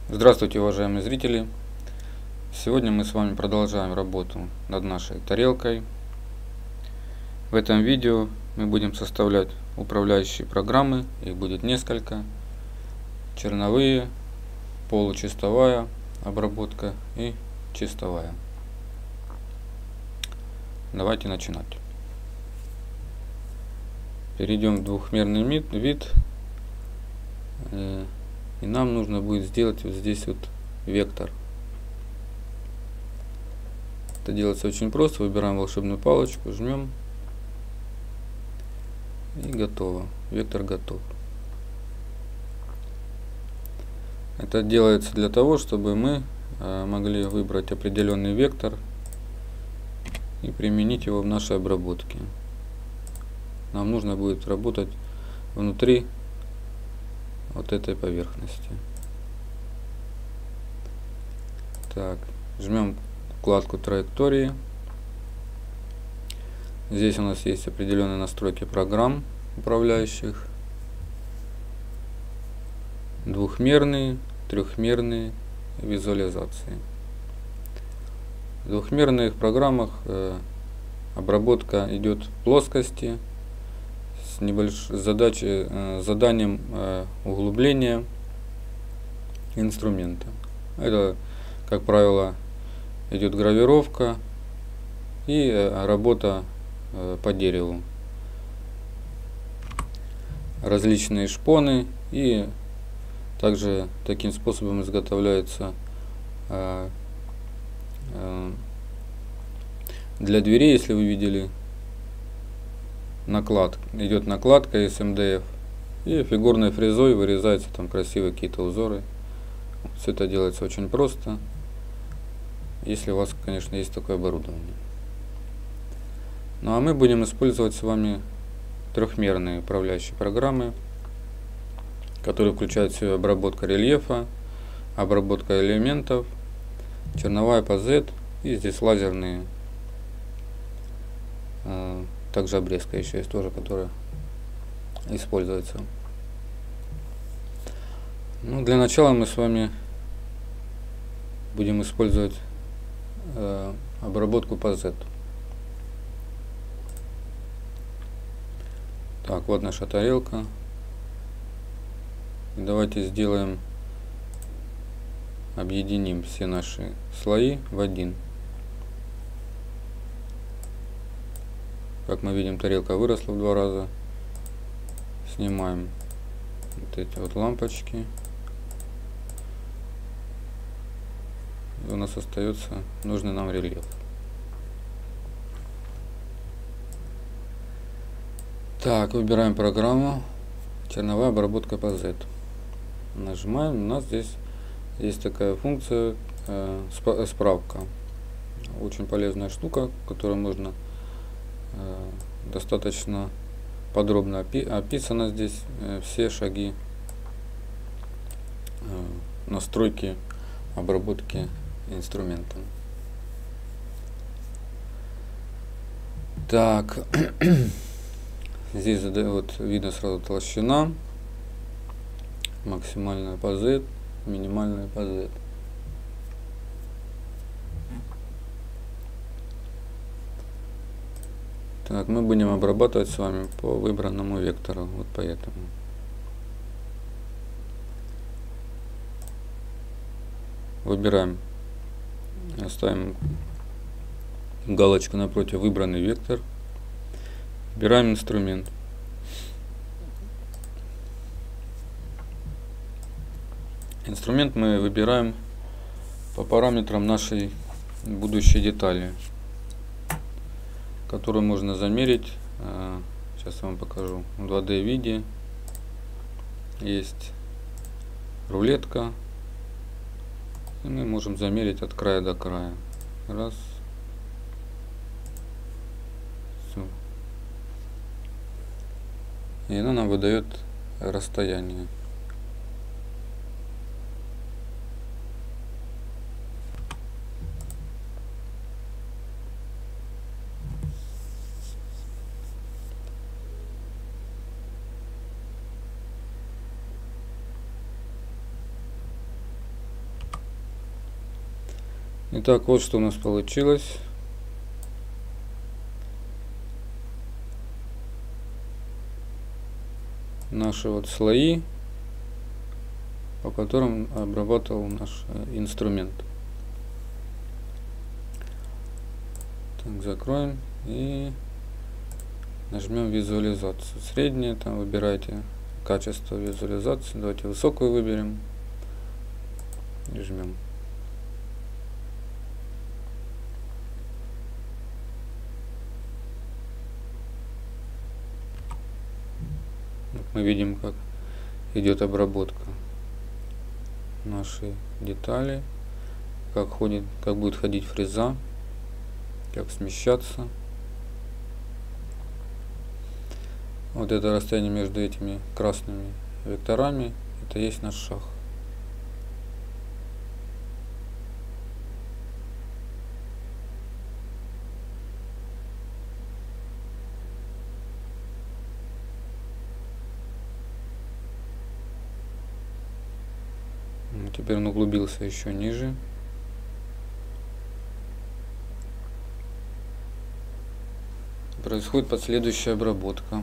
Здравствуйте, уважаемые зрители! Сегодня мы с вами продолжаем работу над нашей тарелкой. В этом видео мы будем составлять управляющие программы, их будет несколько: черновые, получистовая обработка и чистовая. Давайте начинать. Перейдем в двухмерный вид. И нам нужно будет сделать вот здесь вот вектор. Это делается очень просто. Выбираем волшебную палочку, жмем, и готово. Вектор готов. Это делается для того, чтобы мы могли выбрать определенный вектор и применить его в нашей обработке. Нам нужно будет работать внутри вот этой поверхности. Так, жмем вкладку траектории. Здесь у нас есть определенные настройки программ управляющих: двухмерные, трехмерные визуализации. В двухмерных программах обработка идет в плоскости с заданием углубления инструмента. Это, как правило, идет гравировка и работа по дереву, различные шпоны, и также таким способом изготовляется для дверей, если вы видели, идет накладка из МДФ, и фигурной фрезой вырезаются там красивые какие-то узоры. Все это делается очень просто, если у вас, конечно, есть такое оборудование. Ну а мы будем использовать с вами трехмерные управляющие программы, которые включают в себя обработка рельефа, обработка элементов, черновая по Z, и здесь лазерные, также обрезка еще есть тоже, которая используется. Ну, для начала мы с вами будем использовать обработку по Z. Так, вот наша тарелка. И давайте объединим все наши слои в один. Как мы видим, тарелка выросла в 2 раза. Снимаем вот эти вот лампочки. И у нас остается нужный нам рельеф. Так, выбираем программу черновая обработка по Z. Нажимаем. У нас здесь есть такая функция справка. Очень полезная штука, которую можно достаточно подробно описано здесь все шаги настройки обработки инструмента. Так, здесь вот видно сразу толщина, максимальная по Z, минимальная по Z. Так, мы будем обрабатывать с вами по выбранному вектору, вот поэтому. Выбираем, ставим галочку напротив выбранный вектор, выбираем инструмент. Инструмент мы выбираем по параметрам нашей будущей детали, которую можно замерить. Сейчас я вам покажу. В 2D виде есть рулетка, и мы можем замерить от края до края. Раз. Все. И она нам выдает расстояние. Итак, вот что у нас получилось. Наши вот слои, по которым обрабатывал наш инструмент. Так, закроем и нажмем визуализацию. Среднее, там выбирайте качество визуализации. Давайте высокую выберем и жмем. Вот мы видим, как идет обработка нашей детали, как будет ходить фреза, как смещаться. Вот это расстояние между этими красными векторами, это есть наш шаг. Теперь он углубился еще ниже. Происходит последующая обработка.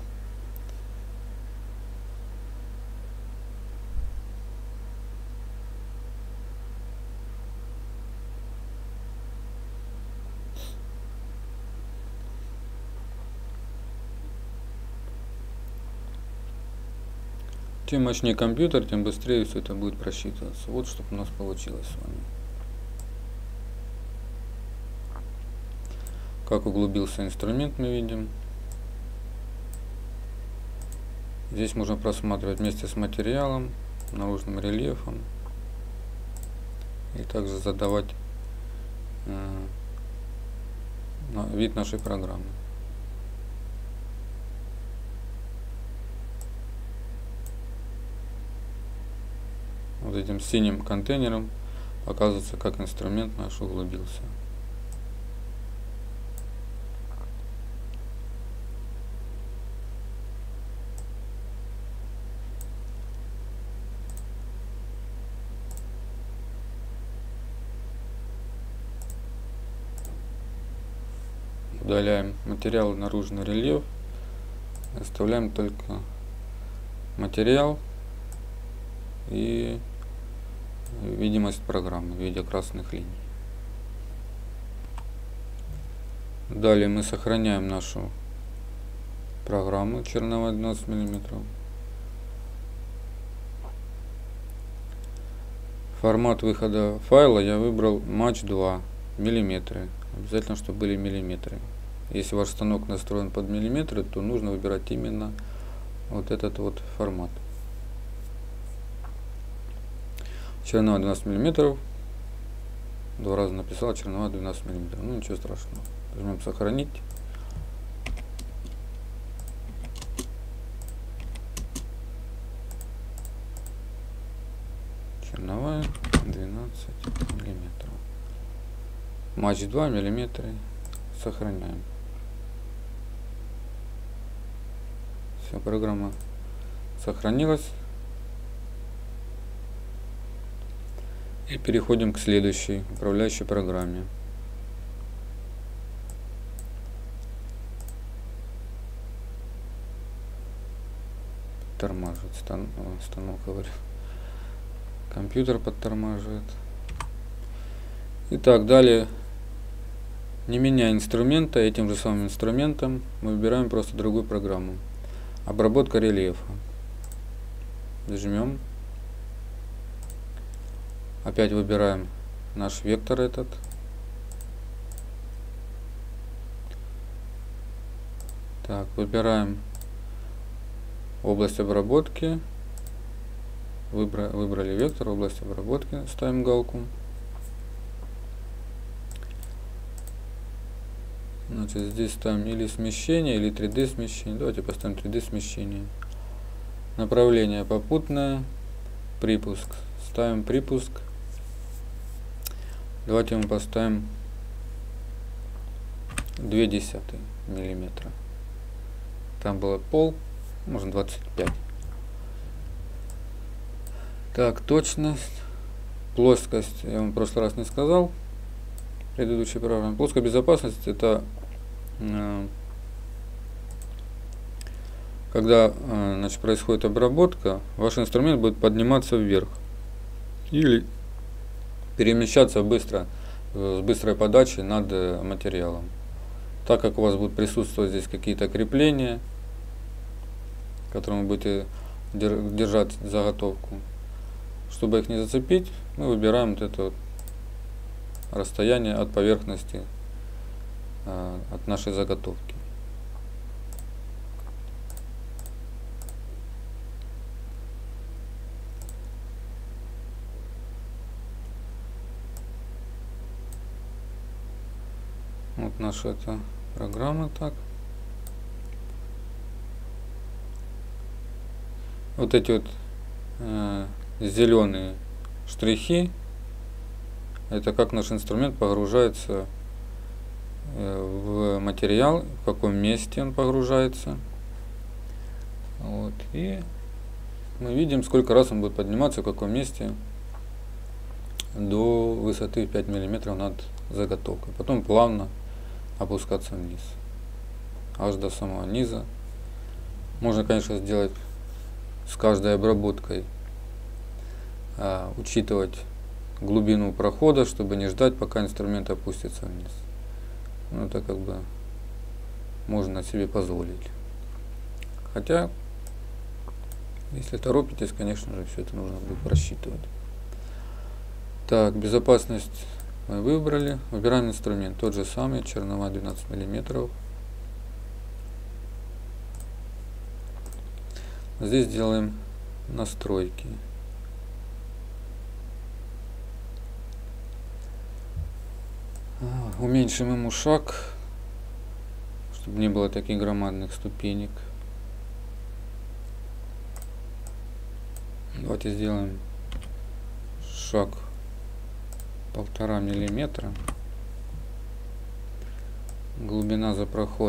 Чем мощнее компьютер, тем быстрее все это будет просчитываться. Вот что у нас получилось с вами. Как углубился инструмент, мы видим. Здесь можно просматривать вместе с материалом, наружным рельефом. И также задавать вид нашей программы. Вот этим синим контейнером показывается, как инструмент наш углубился. Удаляем материал, наружный рельеф, оставляем только материал и видимость программы в виде красных линий. Далее мы сохраняем нашу программу черновая 12 мм. Формат выхода файла я выбрал Match 2 мм. Обязательно, чтобы были миллиметры. Если ваш станок настроен под миллиметры, то нужно выбирать именно вот этот вот формат. Черновая 12 мм. Два раза написал черновая 12 мм. Ну ничего страшного. Нажмем сохранить. Черновая 12 мм. Match 2 мм. Сохраняем. Все, программа сохранилась. И переходим к следующей управляющей программе. Подтормаживает станок, говорю. Компьютер подтормаживает. Итак, далее, не меняя инструмента, этим же самым инструментом мы выбираем просто другую программу. Обработка рельефа. Нажмем. Опять выбираем наш вектор этот. Так, выбираем область обработки. Выбрали вектор, область обработки, ставим галку. Значит, здесь ставим или смещение, или 3D смещение. Давайте поставим 3D смещение. Направление попутное. Припуск. Ставим припуск. Давайте мы поставим 0,2 мм. Там было пол, можно 25. Так, точность. Плоскость, я вам в прошлый раз не сказал. предыдущей программе. Плоская безопасность — это когда значит, происходит обработка, ваш инструмент будет подниматься вверх или перемещаться быстро, с быстрой подачей над материалом. Так как у вас будут присутствовать здесь какие-то крепления, которым вы будете держать заготовку, чтобы их не зацепить, мы выбираем вот это вот расстояние от поверхности, от нашей заготовки. Вот наша эта программа так. Вот эти вот зеленые штрихи, это как наш инструмент погружается в материал, в каком месте он погружается. Вот. И мы видим, сколько раз он будет подниматься, в каком месте, до высоты 5 мм над заготовкой. Потом плавно опускаться вниз, аж до самого низа. Можно, конечно, сделать с каждой обработкой, учитывать глубину прохода, чтобы не ждать, пока инструмент опустится вниз. Ну, это как бы можно себе позволить. Хотя, если торопитесь, конечно же, все это нужно будет просчитывать. Так, безопасность мы выбрали. Выбираем инструмент. Тот же самый, чернова 12 мм. Здесь делаем настройки. Уменьшим ему шаг, чтобы не было таких громадных ступенек. Давайте сделаем шаг 1,5 мм. Глубина за проход.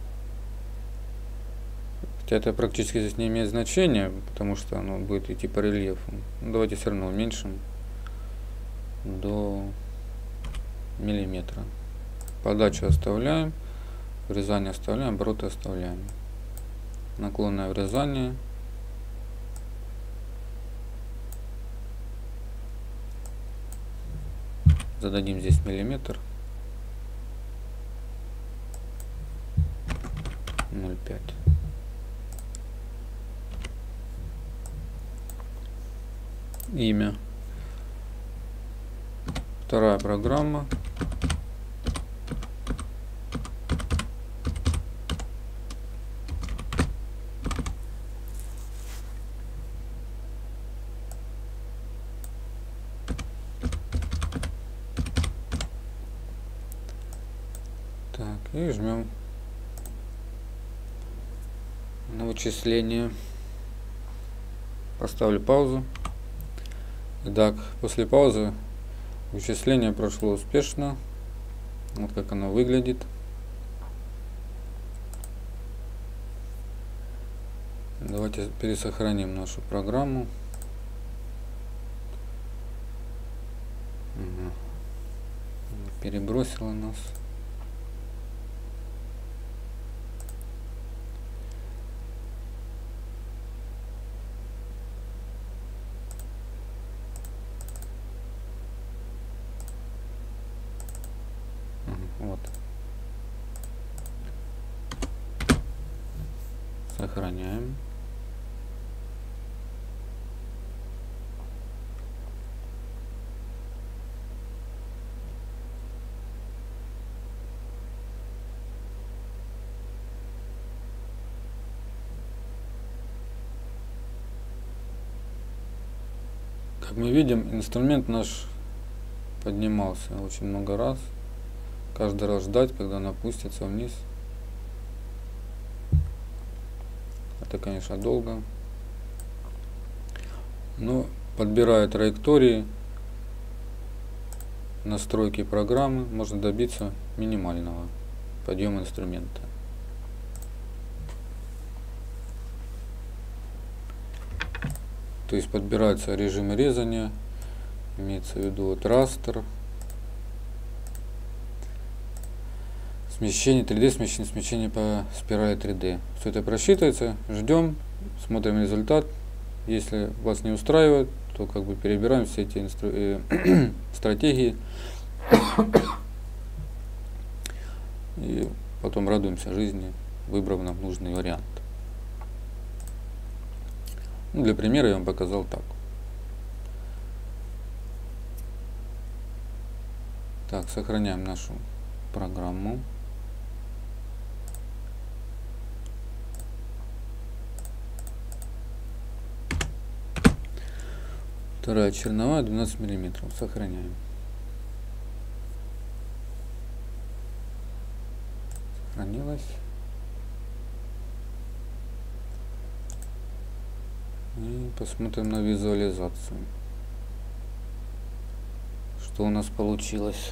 Хотя это практически здесь не имеет значения, потому что оно будет идти по рельефу. Но давайте все равно уменьшим до миллиметра. Подачу оставляем, врезание оставляем, обороты оставляем. Наклонное врезание. Зададим здесь миллиметр. 0,5. Имя. Вторая программа. Так, и жмем на вычисление. Поставлю паузу. Итак, после паузы вычисление прошло успешно. Вот как оно выглядит. Давайте пересохраним нашу программу. Перебросила нас. Вот. Сохраняем. Как мы видим, инструмент наш поднимался очень много раз. Каждый раз ждать, когда он опустится вниз. Это, конечно, долго. Но подбирая траектории, настройки программы, можно добиться минимального подъема инструмента. То есть подбирается режим резания, имеется в виду вот растер. Смещение 3D, смещение по спирали 3D. Все это просчитывается, ждем, смотрим результат. Если вас не устраивает, то как бы перебираем все эти стратегии и потом радуемся жизни, выбрав нам нужный вариант. Ну, для примера я вам показал так. Так, сохраняем нашу программу. Вторая черновая 12 миллиметров. Сохраняем. Сохранилась. И посмотрим на визуализацию. Что у нас получилось.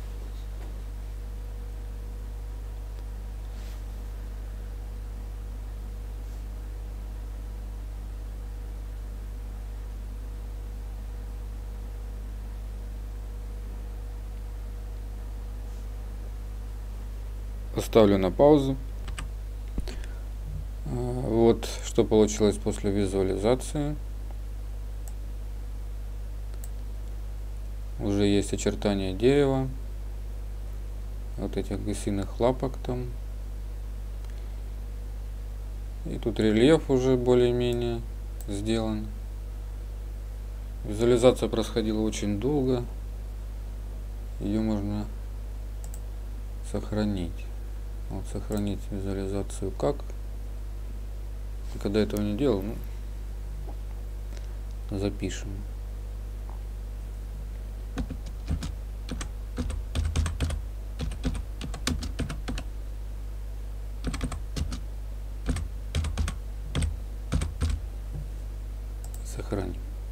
Поставлю на паузу. Вот что получилось после визуализации. Уже есть очертания дерева, вот этих гусиных лапок там. И тут рельеф уже более-менее сделан. Визуализация происходила очень долго. Ее можно сохранить. Вот сохранить визуализацию как. Когда этого не делал, ну, запишем. Сохраним.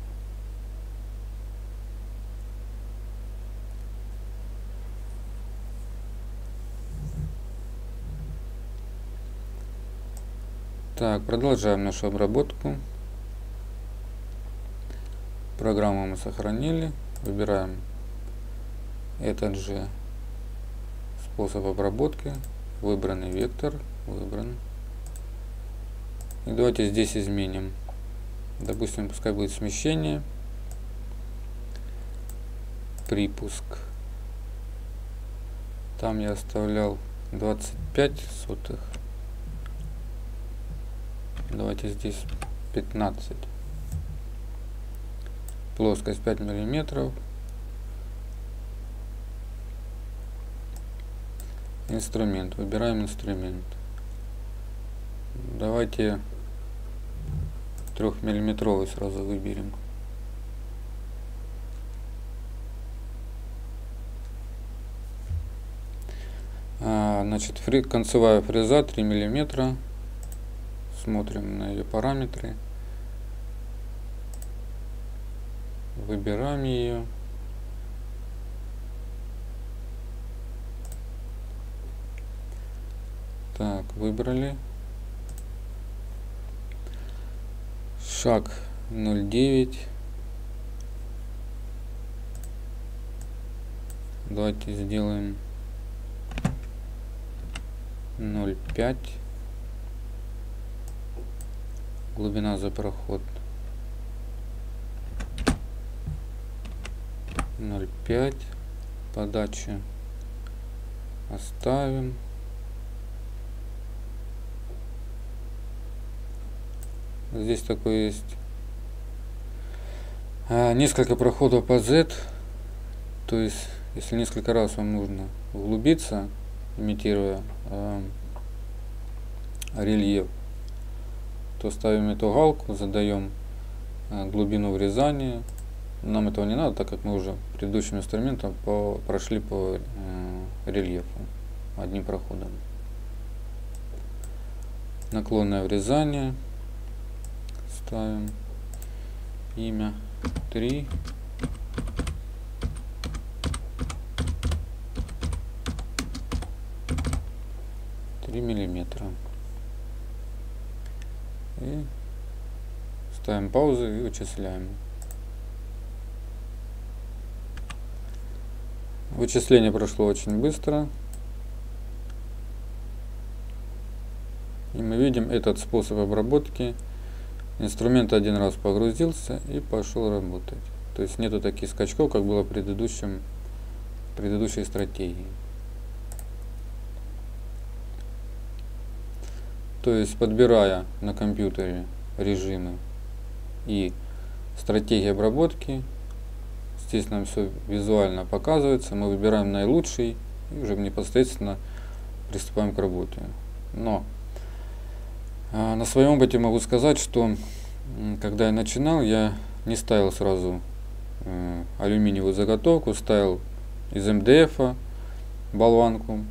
Так, продолжаем нашу обработку. Программу мы сохранили. Выбираем этот же способ обработки. Выбранный вектор. Выбран. И давайте здесь изменим. Допустим, пускай будет смещение. Припуск. Там я оставлял 25 сотых. Давайте здесь 15. Плоскость 5 миллиметров. Инструмент. Выбираем инструмент. Давайте 3-миллиметровый сразу выберем. Значит, концевая фреза 3 миллиметра. Смотрим на ее параметры. Выбираем ее. Так, выбрали. Шаг 0,9. Давайте сделаем 0,5. Глубина за проход 0,5. Подачу оставим. Здесь такое есть несколько проходов по Z. То есть, если несколько раз вам нужно углубиться, имитируя рельеф, то ставим эту галку, задаем глубину врезания. Нам этого не надо, так как мы уже предыдущим инструментом прошли по рельефу одним проходом. Наклонное врезание. Ставим имя 3. Миллиметра. И ставим паузу и вычисляем. Вычисление прошло очень быстро. И мы видим этот способ обработки. Инструмент один раз погрузился и пошел работать. То есть нету таких скачков, как было в предыдущей стратегии. То есть, подбирая на компьютере режимы и стратегии обработки, здесь нам все визуально показывается, мы выбираем наилучший и уже непосредственно приступаем к работе. Но на своем опыте могу сказать, что когда я начинал, я не ставил сразу алюминиевую заготовку, ставил из МДФ болванку,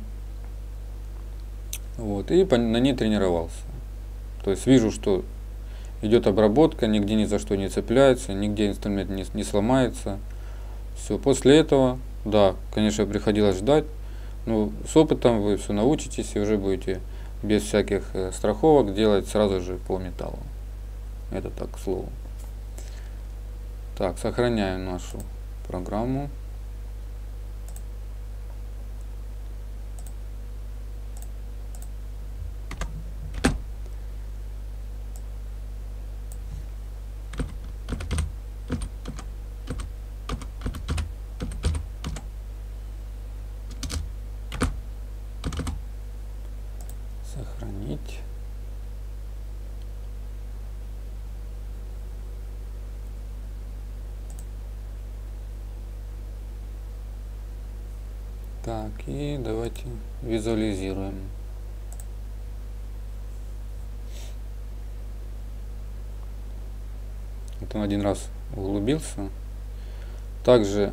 вот, и на ней тренировался. То есть вижу, что идет обработка, нигде ни за что не цепляется, нигде инструмент не сломается. Все, после этого, да, конечно, приходилось ждать, но с опытом вы все научитесь и уже будете без всяких страховок делать сразу же по металлу. Это так, к слову. Так, сохраняем нашу программу. Сохранить. Так, и давайте визуализируем. Вот он один раз углубился. Также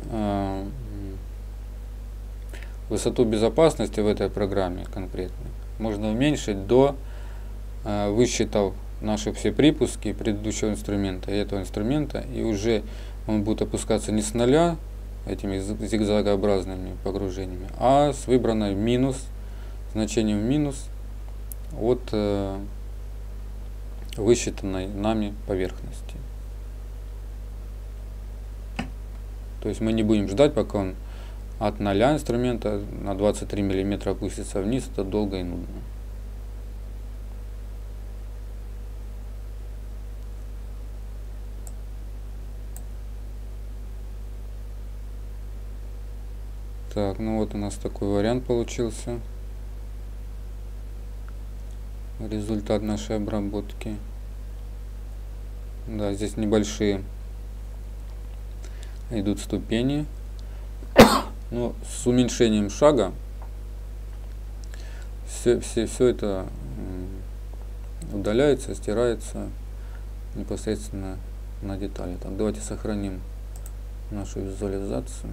высоту безопасности в этой программе конкретно можно уменьшить до, высчитав наши все припуски предыдущего инструмента и этого инструмента, и уже он будет опускаться не с нуля этими зигзагообразными погружениями, а с выбранной минус, значением минус от высчитанной нами поверхности. То есть мы не будем ждать, пока он от 0 инструмента на 23 мм опустится вниз, это долго и нудно. Так, ну вот у нас такой вариант получился. Результат нашей обработки. Да, здесь небольшие идут ступени. Но с уменьшением шага все это удаляется, стирается непосредственно на детали. Так, давайте сохраним нашу визуализацию.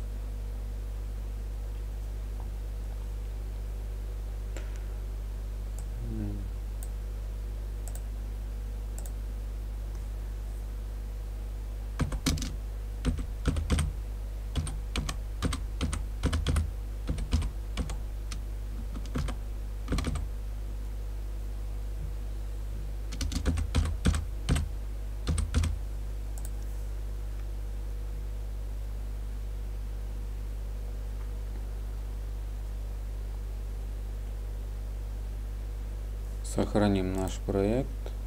Сохраним наш проект.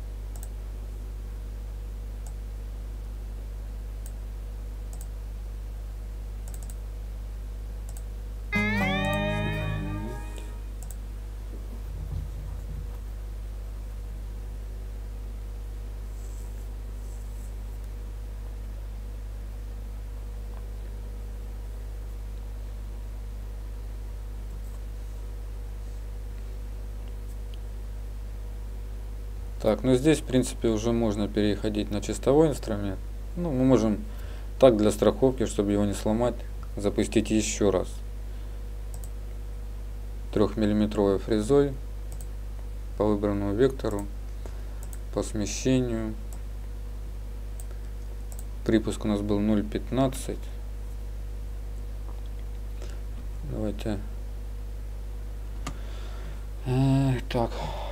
Так, ну здесь в принципе уже можно переходить на чистовой инструмент. Ну, мы можем так для страховки, чтобы его не сломать, запустить еще раз 3-миллиметровой фрезой по выбранному вектору, по смещению. Припуск у нас был 0,15. Давайте так,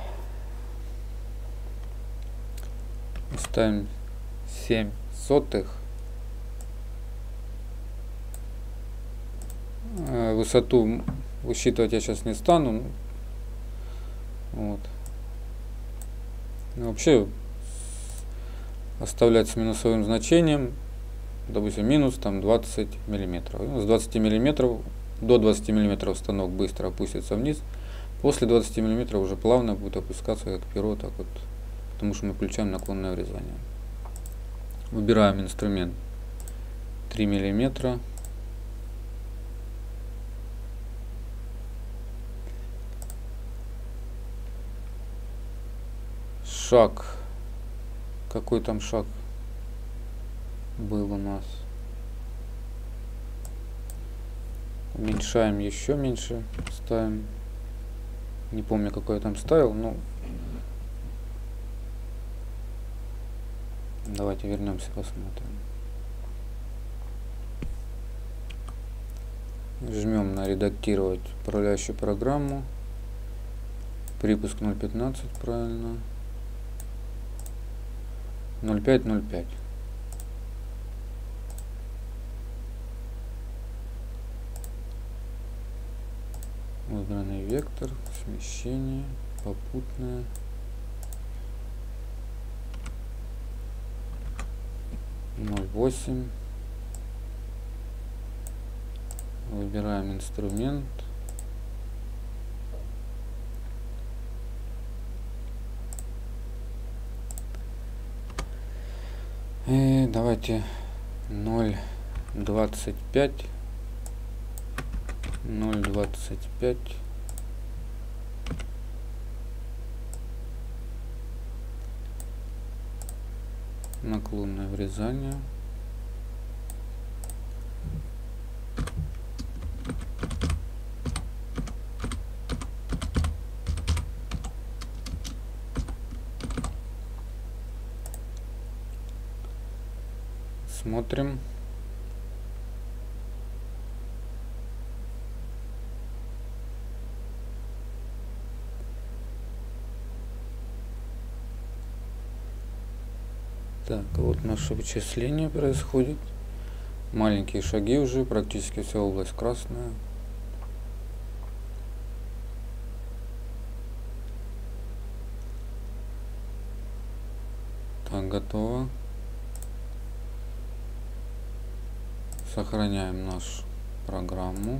ставим 0,07. Высоту высчитывать я сейчас не стану. Вот. Вообще оставлять с минусовым значением, допустим, минус там 20 миллиметров. С 20 миллиметров до 20 миллиметров станок быстро опустится вниз. После 20 миллиметров уже плавно будет опускаться как перо, так вот, потому что мы включаем наклонное врезание. Выбираем инструмент 3 миллиметра. Шаг. Какой там шаг был у нас? Уменьшаем еще меньше, ставим. Не помню, какой я там ставил, но давайте вернемся, посмотрим. Жмем на редактировать управляющую программу. Припуск 0.15, правильно. 0.5. Выбранный вектор, смещение, попутное. (0.8). Выбираем инструмент. И давайте 0.25. 0.25. Наклонное врезание. Смотрим. Так, вот наше вычисление происходит. Маленькие шаги уже, практически вся область красная. Так, готово. Сохраняем нашу программу.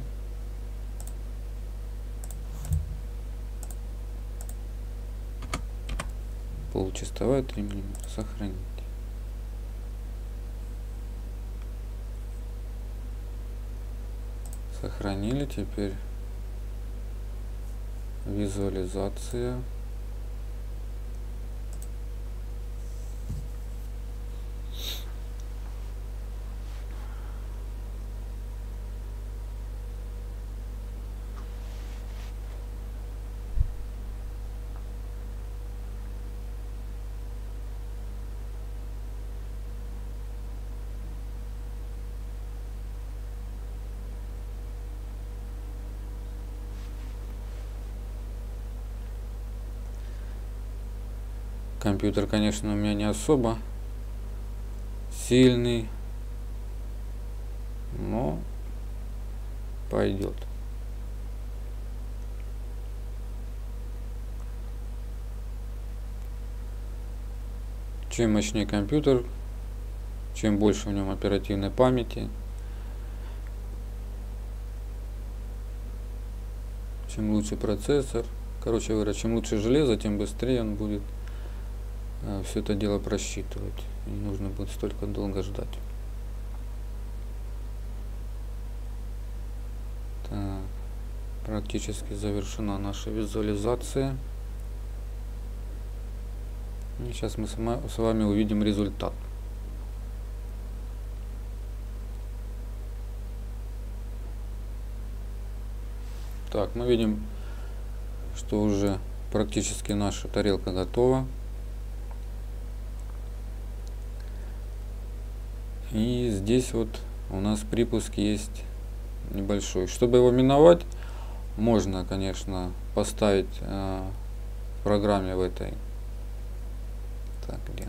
Получастовая 3 мм. Сохранить. Сохранили. Теперь визуализация. Компьютер, конечно, у меня не особо сильный, но пойдет. Чем мощнее компьютер, чем больше в нем оперативной памяти, чем лучше процессор, короче говоря, чем лучше железо, тем быстрее он будет все это дело просчитывать. Не нужно будет столько долго ждать. Так, практически завершена наша визуализация. И сейчас мы с вами увидим результат. Так, мы видим, что уже практически наша тарелка готова. И здесь вот у нас припуск есть небольшой. Чтобы его миновать, можно, конечно, поставить в программе в этой. Так, где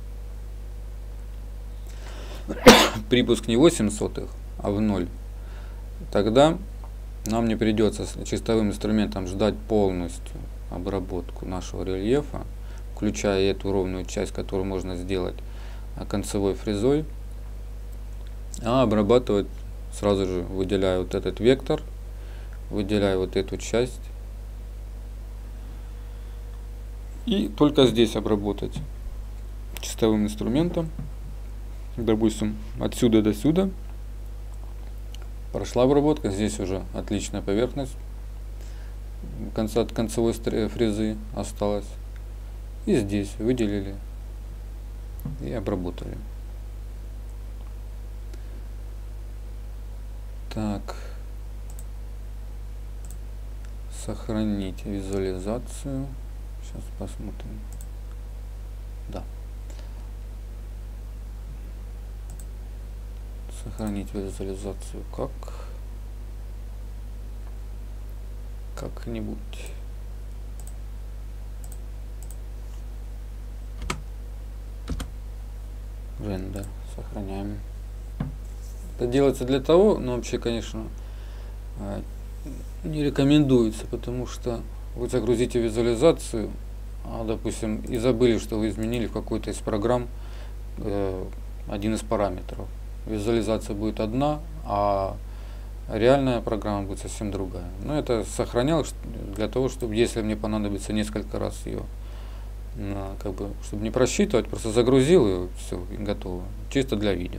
оно? Припуск не 0,08, а в 0. Тогда нам не придется с чистовым инструментом ждать полностью обработку нашего рельефа. включая эту ровную часть, которую можно сделать концевой фрезой, а обрабатывать сразу же, выделяю вот этот вектор, выделяю вот эту часть и только здесь обработать чистовым инструментом, допустим, отсюда до сюда прошла обработка, здесь уже отличная поверхность от концевой фрезы осталась, и здесь выделили и обработали. Так, сохранить визуализацию. Сейчас посмотрим. Да. Сохранить визуализацию как-нибудь. Рендер. Сохраняем. Это делается для того, но вообще, конечно, не рекомендуется, потому что вы загрузите визуализацию, допустим, и забыли, что вы изменили в какой-то из программ один из параметров. Визуализация будет одна, а реальная программа будет совсем другая. Но это сохранялось для того, чтобы, если мне понадобится несколько раз ее, чтобы не просчитывать, просто загрузил ее, все, и готово. Чисто для видео.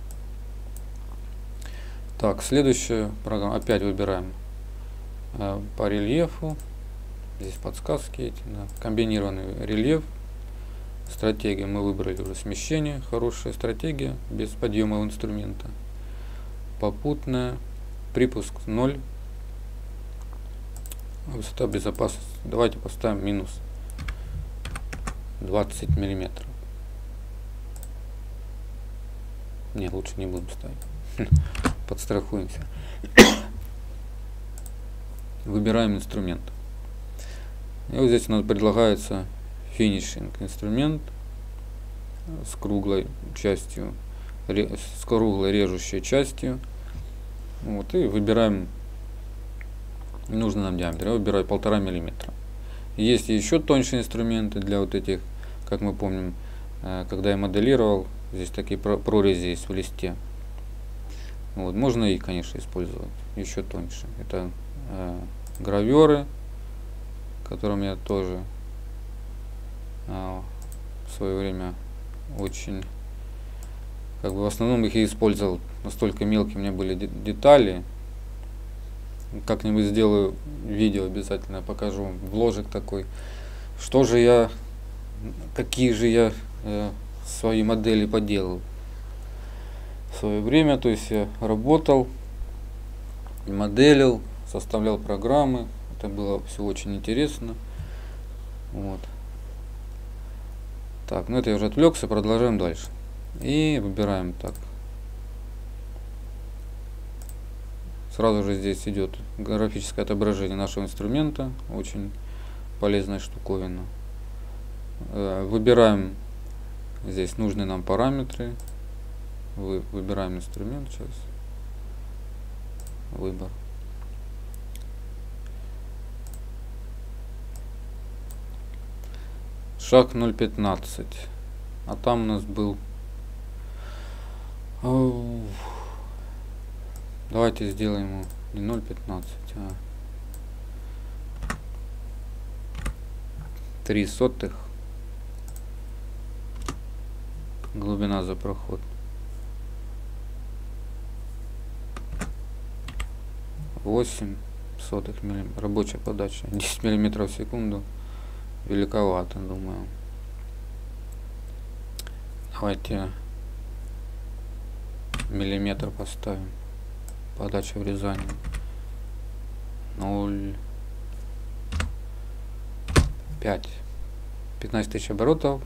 Так, следующая программа. Опять выбираем по рельефу. Здесь подсказки эти, да. Комбинированный рельеф. Стратегия мы выбрали уже смещение. Хорошая стратегия, без подъема инструмента. Попутная. Припуск 0. Высота безопасности. Давайте поставим минус 20 миллиметров. Не, лучше не будем ставить. Подстрахуемся. Выбираем инструмент. И вот здесь у нас предлагается финишинг инструмент с круглой частью, с круглой режущей частью. Вот, и выбираем нужный нам диаметр. Я выбираю 1,5 миллиметра. Есть еще тоньше инструменты для вот этих, как мы помним, когда я моделировал, здесь такие прорези есть в листе. Вот, можно их, конечно, использовать еще тоньше. Это граверы, которым я тоже в свое время очень, в основном их и использовал. Настолько мелкие у меня были детали. Как-нибудь сделаю видео, обязательно покажу вам вложик такой. Что же я, какие же я свои модели поделал в свое время. То есть я работал, моделил, составлял программы. Это было все очень интересно. Вот. Так, ну это я уже отвлекся, продолжаем дальше. И выбираем так. Сразу же здесь идет графическое отображение нашего инструмента. Очень полезная штуковина. Выбираем здесь нужные нам параметры. Выбираем инструмент сейчас. Выбор. Шаг 0.15. А там у нас был... Давайте сделаем его не 0.15, а 0,03. Глубина за проход. 0,08 мм. Рабочая подача. 10 мм в секунду. Великовато, думаю. Давайте миллиметр поставим. Подача врезания 0,5. 15 тысяч оборотов.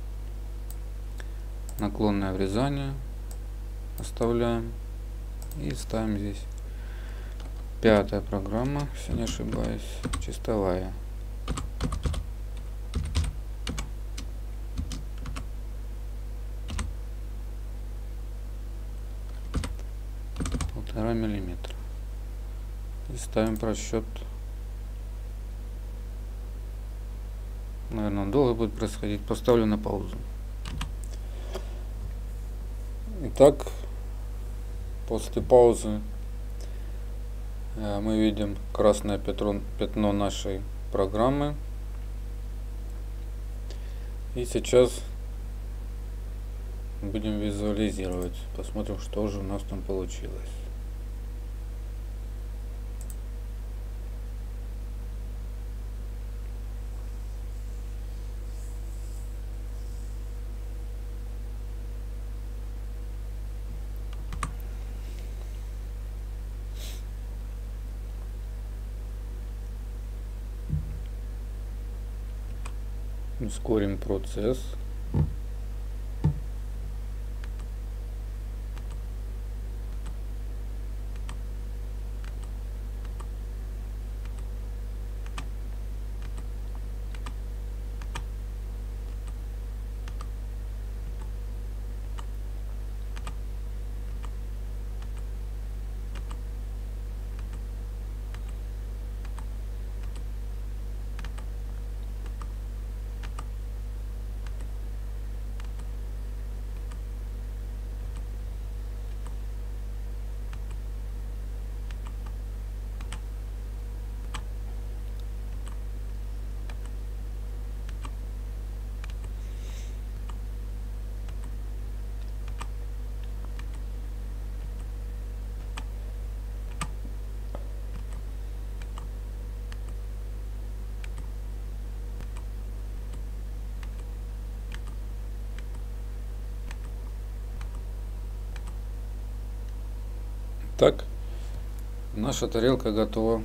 Наклонное врезание оставляем и ставим здесь. Пятая программа, если не ошибаюсь, чистовая. Миллиметра. И ставим просчет Наверное, он долго будет происходить. Поставлю на паузу. Итак, после паузы мы видим красное пятно нашей программы. И сейчас будем визуализировать. Посмотрим, что же у нас там получилось. Ускорим процесс. Так, наша тарелка готова.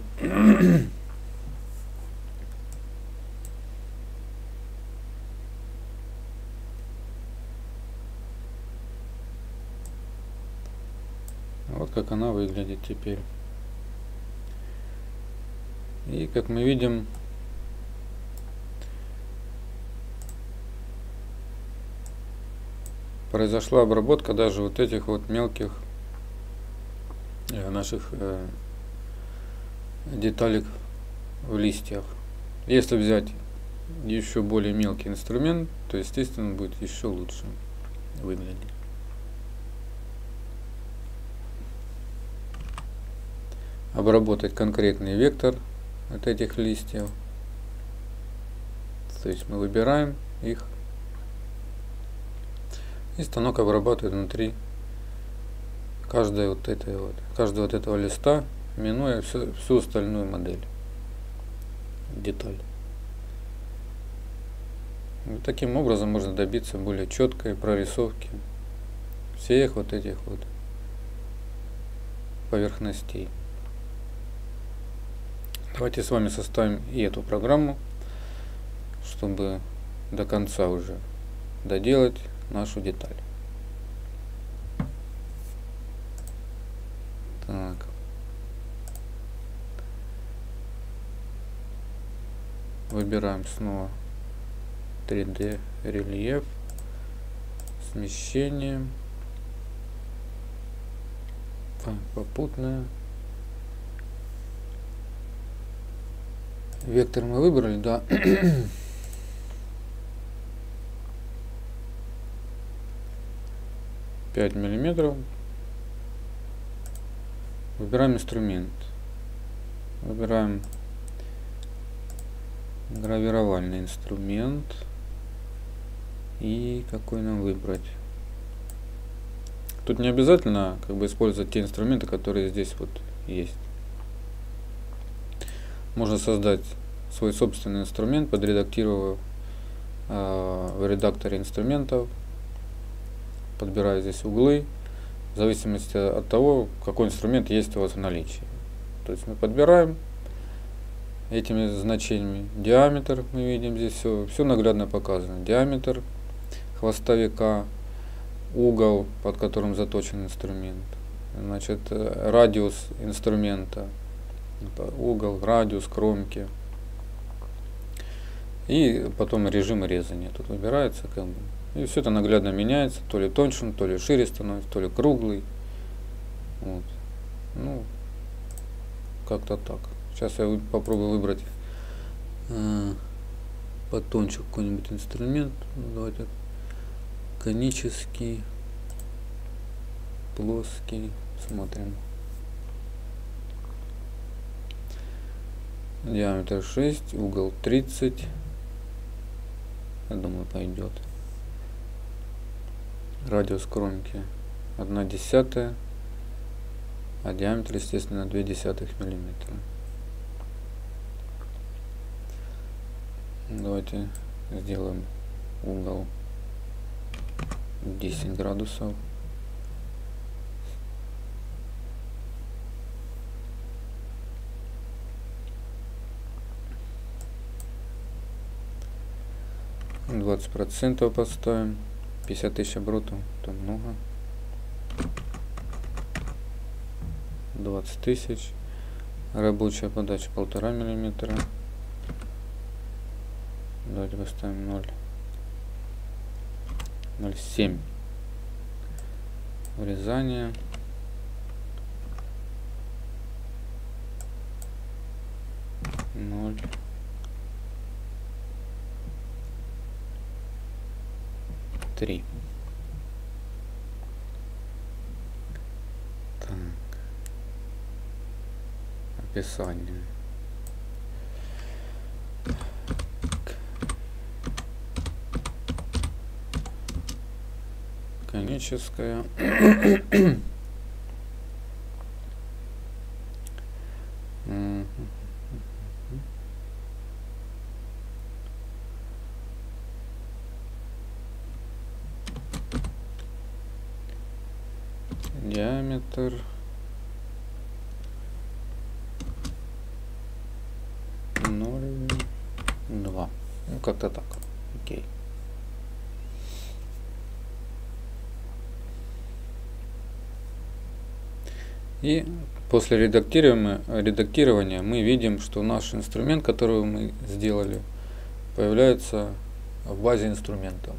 Вот как она выглядит теперь. И как мы видим, произошла обработка даже вот этих вот мелких наших деталек в листьях. Если взять еще более мелкий инструмент, то естественно будет еще лучше выглядеть. Обработать конкретный вектор от этих листьев. То есть мы выбираем их, и станок обрабатывает внутри каждого вот этого листа, минуя всю остальную модель, деталь. И таким образом можно добиться более четкой прорисовки всех вот этих вот поверхностей. Давайте с вами составим и эту программу, чтобы до конца уже доделать нашу деталь. Так. Выбираем снова 3D рельеф, смещение, попутное. Вектор мы выбрали, да. Пять миллиметров. Выбираем инструмент. Выбираем гравировальный инструмент. И какой нам выбрать? Тут не обязательно использовать те инструменты, которые здесь вот есть. Можно создать свой собственный инструмент, подредактировав в редакторе инструментов. Подбираю здесь углы, в зависимости от того, какой инструмент есть у вас в наличии. То есть мы подбираем этими значениями диаметр, мы видим здесь все наглядно показано. Диаметр хвостовика, угол, под которым заточен инструмент, значит, радиус инструмента, угол, радиус кромки, и потом режим резания тут выбирается, и все это наглядно меняется, то ли тоньше он, то ли шире становится, то ли круглый. Вот. Ну, как-то так. Сейчас я попробую выбрать потоньше какой-нибудь инструмент. Давайте конический, плоский. Смотрим. Диаметр 6, угол 30. Я думаю, пойдет. Радиус кромки 1/10, а диаметр, естественно, 0,2 миллиметра. Давайте сделаем угол 10 градусов. — 20% поставим. 50 000 оборотов, это много. 20 000. Рабочая подача 1,5 миллиметра. Давайте поставим 0,07. Врезание. — 0,3. Так. Описание. Коническая. Диаметр 0,2. Ну, как-то так. Окей. И после редактирования мы видим, что наш инструмент, который мы сделали, появляется в базе инструментов.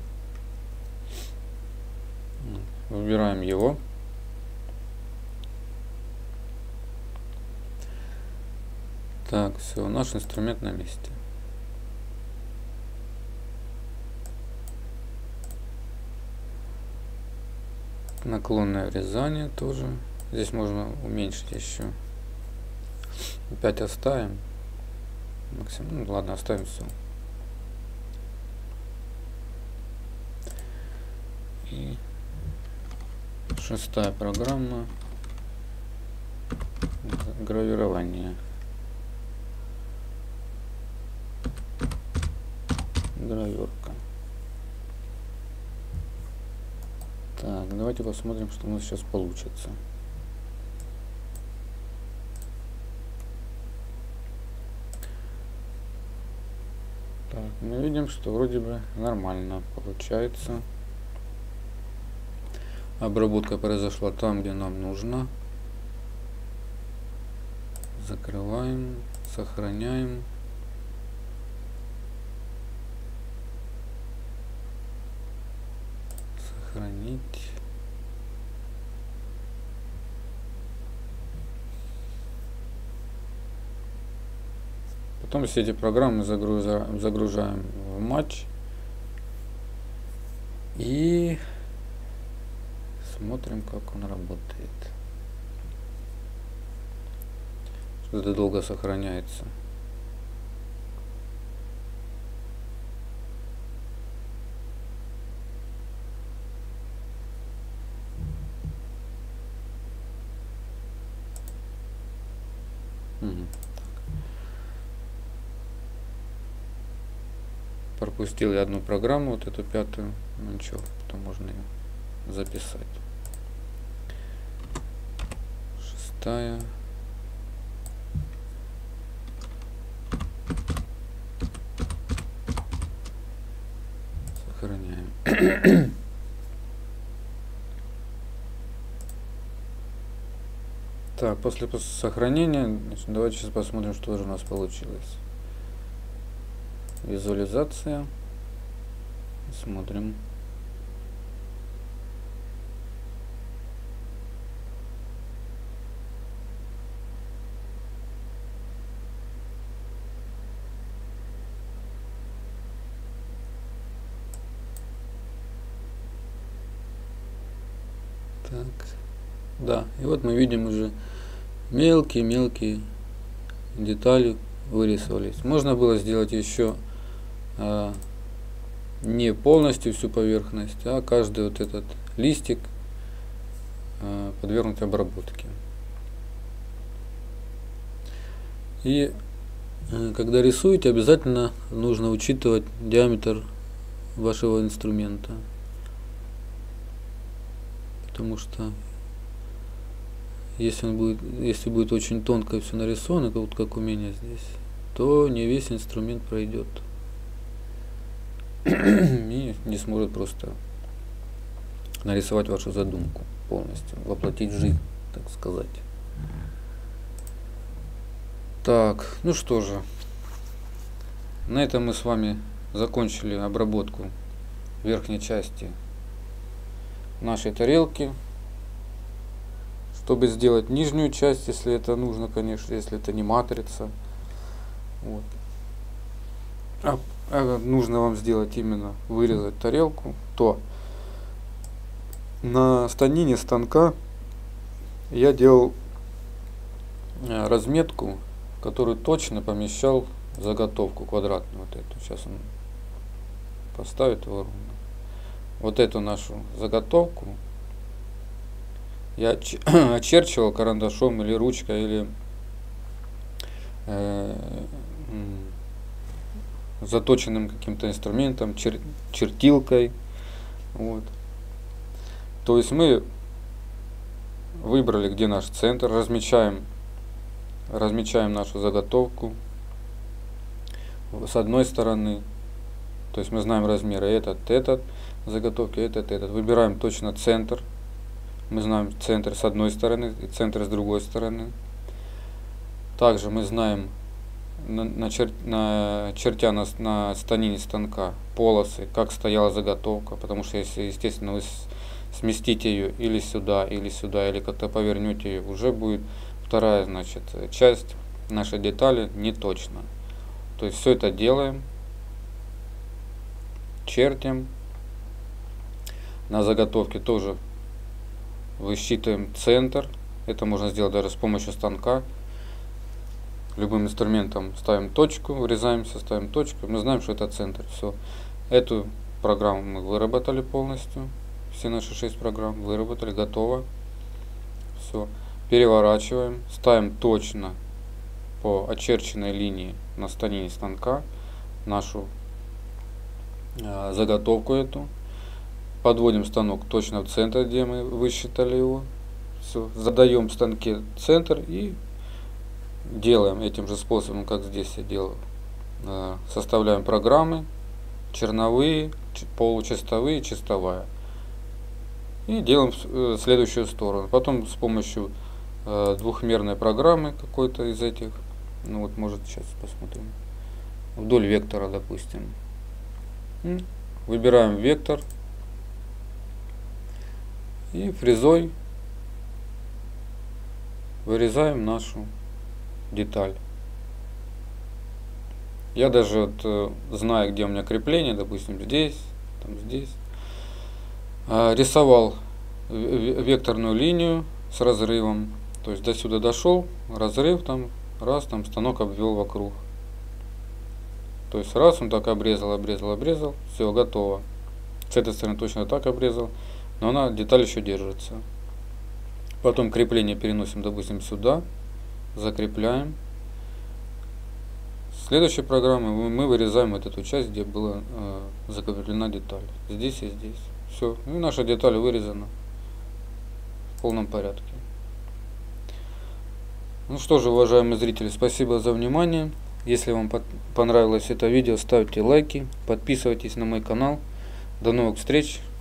Выбираем его. Так, все, наш инструмент на месте. Наклонное врезание тоже. Здесь можно уменьшить еще. Опять оставим. Максимум. Ну, ладно, оставим все. И 6-я программа. Гравирование. Граверка. Так, давайте посмотрим, что у нас сейчас получится. Так, мы видим, что вроде бы нормально получается. Обработка произошла там, где нам нужно. Закрываем, сохраняем. Сохранить. Потом все эти программы загружаем в матч и смотрим, как он работает. Что-то долго сохраняется. Пропустил я одну программу, вот эту 5-ю, ну ничего, потом можно ее записать. 6-я. Сохраняем. Так, после сохранения, значит, давайте сейчас посмотрим, что же у нас получилось. Визуализация. Смотрим. Так, да, и вот мы видим уже мелкие детали вырисовались. Можно было сделать еще не полностью всю поверхность, а каждый вот этот листик подвергнуть обработке. И когда рисуете, обязательно нужно учитывать диаметр вашего инструмента, потому что если будет очень тонко все нарисовано, вот как у меня здесь, то не весь инструмент пройдет и не сможет просто нарисовать вашу задумку полностью, воплотить в жизнь, так сказать. Так, ну что же, на этом мы с вами закончили обработку верхней части нашей тарелки. Чтобы сделать нижнюю часть, если это нужно, конечно, если это не матрица, вот. Нужно вам сделать именно вырезать тарелку, то на станине станка я делал разметку, которую точно помещал заготовку квадратную, вот эту. Сейчас он поставит его ровно. Вот эту нашу заготовку я очерчивал карандашом или ручкой, или заточенным каким-то инструментом, чертилкой. Вот. То есть мы выбрали, где наш центр, размечаем нашу заготовку с одной стороны, то есть мы знаем размеры этот заготовки, этот. Выбираем точно центр. Мы знаем центр с одной стороны и центр с другой стороны. Также мы знаем, чертя на станине станка полосы, как стояла заготовка, потому что если, естественно, вы сместите ее или сюда, или как-то повернете ее, уже будет вторая, значит, часть нашей детали не точно. То есть все это делаем, чертим. На заготовке тоже высчитываем центр. Это можно сделать даже с помощью станка. Любым инструментом ставим точку, врезаемся, ставим точку. Мы знаем, что это центр. Все. Эту программу мы выработали полностью. Все наши 6 программ выработали, готово. Все. Переворачиваем, ставим точно по очерченной линии на станине станка нашу заготовку эту. Подводим станок точно в центр, где мы высчитали его. Все. Задаем в станке центр и делаем этим же способом, как здесь я делаю. Составляем программы, черновые, получистовые, чистовая. И делаем следующую сторону. Потом с помощью двухмерной программы какой-то из этих, ну вот, может, сейчас посмотрим, вдоль вектора, допустим. Выбираем вектор и фрезой вырезаем нашу деталь. Я даже вот, знаю, где у меня крепление, допустим, здесь, там, здесь. Рисовал векторную линию с разрывом, то есть до сюда дошел, разрыв там, раз, там станок обвел вокруг. То есть раз он так обрезал, все, готово. С этой стороны точно так обрезал, но деталь еще держится. Потом крепление переносим, допустим, сюда, закрепляем. В следующей программе мы вырезаем вот эту часть, где была закреплена деталь. Здесь и здесь. Все. И наша деталь вырезана в полном порядке. Ну что же, уважаемые зрители, спасибо за внимание. Если вам понравилось это видео, ставьте лайки, подписывайтесь на мой канал. До новых встреч!